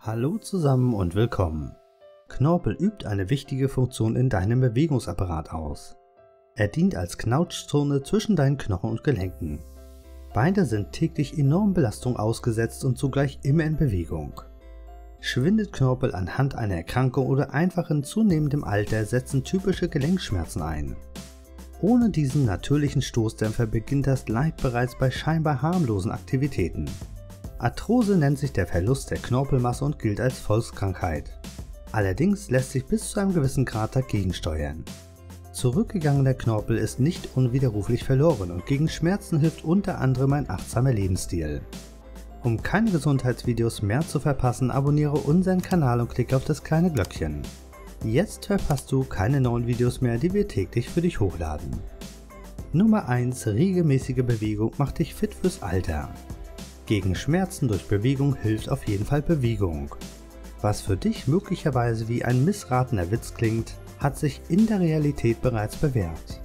Hallo zusammen und willkommen. Knorpel übt eine wichtige Funktion in deinem Bewegungsapparat aus. Er dient als Knautschzone zwischen deinen Knochen und Gelenken. Beide sind täglich enormen Belastungen ausgesetzt und zugleich immer in Bewegung. Schwindet Knorpel anhand einer Erkrankung oder einfach in zunehmendem Alter, setzen typische Gelenkschmerzen ein. Ohne diesen natürlichen Stoßdämpfer beginnt das Leid bereits bei scheinbar harmlosen Aktivitäten. Arthrose nennt sich der Verlust der Knorpelmasse und gilt als Volkskrankheit. Allerdings lässt sich bis zu einem gewissen Grad dagegen steuern. Zurückgegangener Knorpel ist nicht unwiderruflich verloren und gegen Schmerzen hilft unter anderem ein achtsamer Lebensstil. Um keine Gesundheitsvideos mehr zu verpassen, abonniere unseren Kanal und klicke auf das kleine Glöckchen. Jetzt verpasst du keine neuen Videos mehr, die wir täglich für dich hochladen. Nummer 1. Regelmäßige Bewegung macht dich fit fürs Alter. Gegen Schmerzen durch Bewegung hilft auf jeden Fall Bewegung. Was für dich möglicherweise wie ein missratener Witz klingt, hat sich in der Realität bereits bewährt.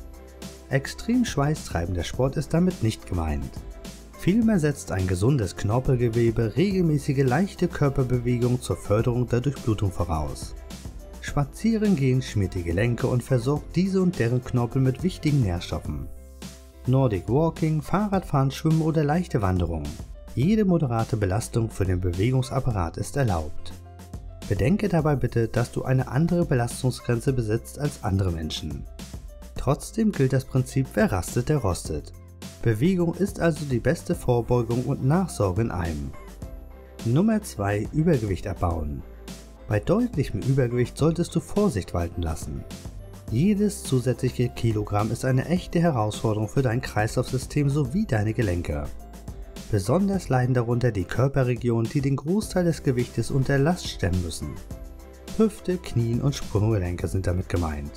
Extrem schweißtreibender Sport ist damit nicht gemeint. Vielmehr setzt ein gesundes Knorpelgewebe regelmäßige leichte Körperbewegung zur Förderung der Durchblutung voraus. Spazierengehen schmiert die Gelenke und versorgt diese und deren Knorpel mit wichtigen Nährstoffen. Nordic Walking, Fahrradfahren, Schwimmen oder leichte Wanderung. Jede moderate Belastung für den Bewegungsapparat ist erlaubt. Bedenke dabei bitte, dass du eine andere Belastungsgrenze besitzt als andere Menschen. Trotzdem gilt das Prinzip, wer rastet, der rostet. Bewegung ist also die beste Vorbeugung und Nachsorge in einem. Nummer 2. Übergewicht abbauen. Bei deutlichem Übergewicht solltest du Vorsicht walten lassen. Jedes zusätzliche Kilogramm ist eine echte Herausforderung für dein Kreislaufsystem sowie deine Gelenke. Besonders leiden darunter die Körperregionen, die den Großteil des Gewichtes unter Last stemmen müssen. Hüfte, Knien und Sprunggelenke sind damit gemeint.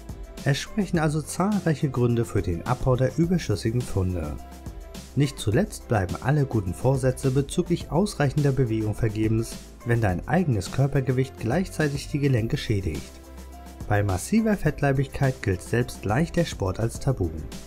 Es sprechen also zahlreiche Gründe für den Abbau der überschüssigen Pfunde. Nicht zuletzt bleiben alle guten Vorsätze bezüglich ausreichender Bewegung vergebens, wenn dein eigenes Körpergewicht gleichzeitig die Gelenke schädigt. Bei massiver Fettleibigkeit gilt selbst leichter Sport als Tabu.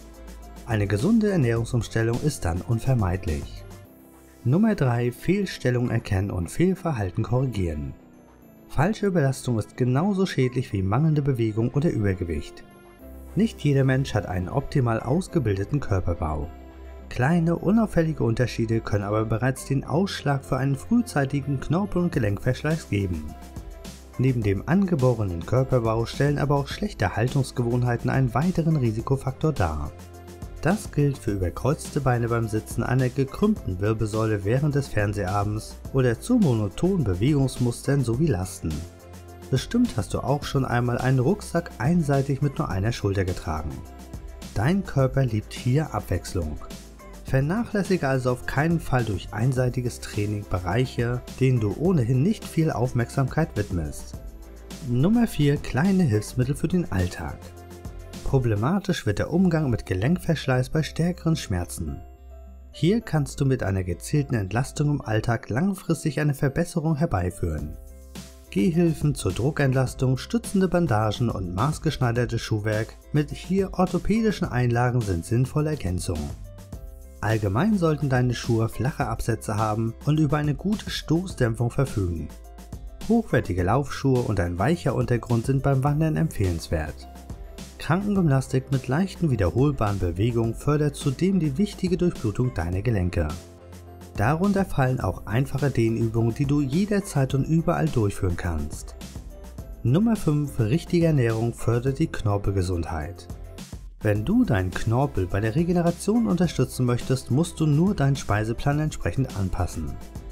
Eine gesunde Ernährungsumstellung ist dann unvermeidlich. Nummer 3. Fehlstellung erkennen und Fehlverhalten korrigieren. Falsche Belastung ist genauso schädlich wie mangelnde Bewegung oder Übergewicht. Nicht jeder Mensch hat einen optimal ausgebildeten Körperbau. Kleine, unauffällige Unterschiede können aber bereits den Ausschlag für einen frühzeitigen Knorpel- und Gelenkverschleiß geben. Neben dem angeborenen Körperbau stellen aber auch schlechte Haltungsgewohnheiten einen weiteren Risikofaktor dar. Das gilt für überkreuzte Beine beim Sitzen, einer gekrümmten Wirbelsäule während des Fernsehabends oder zu monotonen Bewegungsmustern sowie Lasten. Bestimmt hast du auch schon einmal einen Rucksack einseitig mit nur einer Schulter getragen. Dein Körper liebt hier Abwechslung. Vernachlässige also auf keinen Fall durch einseitiges Training Bereiche, denen du ohnehin nicht viel Aufmerksamkeit widmest. Nummer 4. Kleine Hilfsmittel für den Alltag. Problematisch wird der Umgang mit Gelenkverschleiß bei stärkeren Schmerzen. Hier kannst du mit einer gezielten Entlastung im Alltag langfristig eine Verbesserung herbeiführen. Gehhilfen zur Druckentlastung, stützende Bandagen und maßgeschneidertes Schuhwerk mit hier orthopädischen Einlagen sind sinnvolle Ergänzungen. Allgemein sollten deine Schuhe flache Absätze haben und über eine gute Stoßdämpfung verfügen. Hochwertige Laufschuhe und ein weicher Untergrund sind beim Wandern empfehlenswert. Krankengymnastik mit leichten wiederholbaren Bewegungen fördert zudem die wichtige Durchblutung deiner Gelenke. Darunter fallen auch einfache Dehnübungen, die du jederzeit und überall durchführen kannst. Nummer 5. Richtige Ernährung fördert die Knorpelgesundheit. Wenn du deinen Knorpel bei der Regeneration unterstützen möchtest, musst du nur deinen Speiseplan entsprechend anpassen.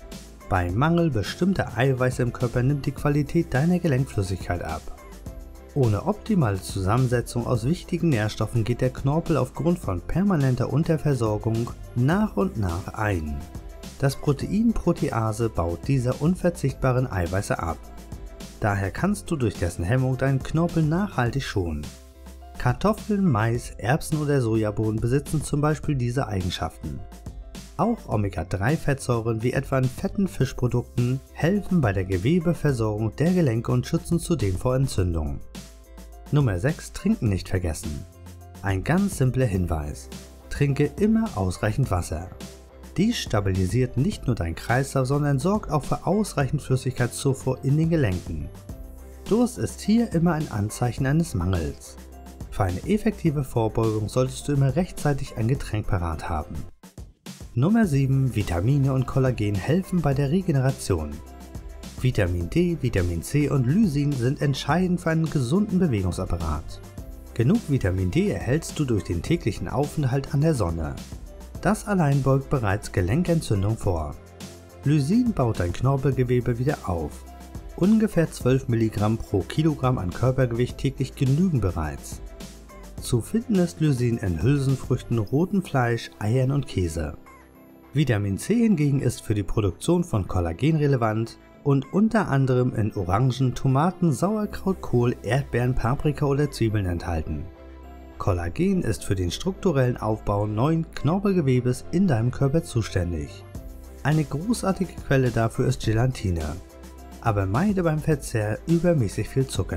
Bei Mangel bestimmter Eiweiße im Körper nimmt die Qualität deiner Gelenkflüssigkeit ab. Ohne optimale Zusammensetzung aus wichtigen Nährstoffen geht der Knorpel aufgrund von permanenter Unterversorgung nach und nach ein. Das Protein Protease baut diese unverzichtbaren Eiweiße ab. Daher kannst du durch dessen Hemmung deinen Knorpel nachhaltig schonen. Kartoffeln, Mais, Erbsen oder Sojabohnen besitzen zum Beispiel diese Eigenschaften. Auch Omega-3-Fettsäuren wie etwa in fetten Fischprodukten helfen bei der Gewebeversorgung der Gelenke und schützen zudem vor Entzündungen. Nummer 6. Trinken nicht vergessen. Ein ganz simpler Hinweis. Trinke immer ausreichend Wasser. Dies stabilisiert nicht nur deinen Kreislauf, sondern sorgt auch für ausreichend Flüssigkeitszufuhr in den Gelenken. Durst ist hier immer ein Anzeichen eines Mangels. Für eine effektive Vorbeugung solltest du immer rechtzeitig ein Getränk parat haben. Nummer 7. Vitamine und Kollagen helfen bei der Regeneration. Vitamin D, Vitamin C und Lysin sind entscheidend für einen gesunden Bewegungsapparat. Genug Vitamin D erhältst du durch den täglichen Aufenthalt an der Sonne. Das allein beugt bereits Gelenkentzündung vor. Lysin baut dein Knorpelgewebe wieder auf. Ungefähr 12 mg pro Kilogramm an Körpergewicht täglich genügen bereits. Zu finden ist Lysin in Hülsenfrüchten, rotem Fleisch, Eiern und Käse. Vitamin C hingegen ist für die Produktion von Kollagen relevant und unter anderem in Orangen, Tomaten, Sauerkraut, Kohl, Erdbeeren, Paprika oder Zwiebeln enthalten. Kollagen ist für den strukturellen Aufbau neuen Knorpelgewebes in deinem Körper zuständig. Eine großartige Quelle dafür ist Gelatine. Aber meide beim Verzehr übermäßig viel Zucker.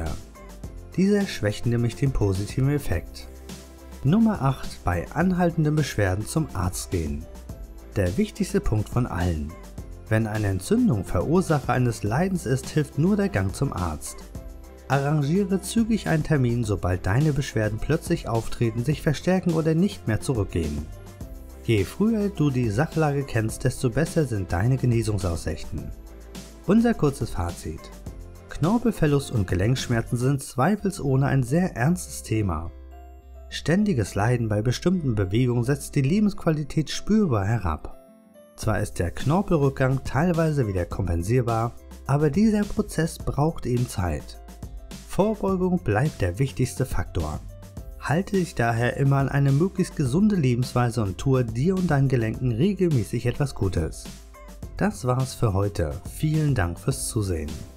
Dieser schwächt nämlich den positiven Effekt. Nummer 8. Bei anhaltenden Beschwerden zum Arzt gehen. Der wichtigste Punkt von allen. Wenn eine Entzündung Verursacher eines Leidens ist, hilft nur der Gang zum Arzt. Arrangiere zügig einen Termin, sobald deine Beschwerden plötzlich auftreten, sich verstärken oder nicht mehr zurückgehen. Je früher du die Sachlage kennst, desto besser sind deine Genesungsaussichten. Unser kurzes Fazit. Knorpelverlust und Gelenkschmerzen sind zweifelsohne ein sehr ernstes Thema. Ständiges Leiden bei bestimmten Bewegungen setzt die Lebensqualität spürbar herab. Zwar ist der Knorpelrückgang teilweise wieder kompensierbar, aber dieser Prozess braucht eben Zeit. Vorbeugung bleibt der wichtigste Faktor. Halte dich daher immer an eine möglichst gesunde Lebensweise und tue dir und deinen Gelenken regelmäßig etwas Gutes. Das war's für heute. Vielen Dank fürs Zusehen.